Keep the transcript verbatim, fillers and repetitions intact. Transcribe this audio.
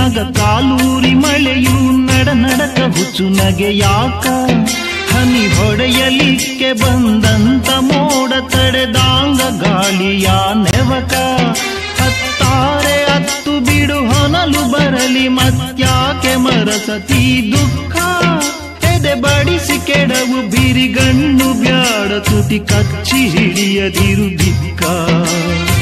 ಮ್ಯಾಗ ಕಾಲೂರಿ ಮಳೆಯು ನಡ ನಡಕ ಹುಚ್ಚು ನಗೆ ಯಾಕ ಹನಿ ಹೊಡೆಯಲಿಕ್ಕೆ ಬಂದಂತ ಮೋಡ ತಡೆದಾಂಗ ಗಾಳಿಯ ನೆವಕ ಹತ್ತಾರೆ ಹತ್ತು ಬಿಡು ಹೊನಲು ಬರಲಿ ಮತ್ಯಾಕೆ ಮರಸತಿ ದುಃಖ ಎದೆ ಬಡಿಸಿ ಕೆಡವು ಬಿರಿಗಣ್ಣು ಬ್ಯಾಡ ತುಟಿ ಕಚ್ಚಿ ಹಿಡಿಯದಿರು ಬಿಕ್ಕ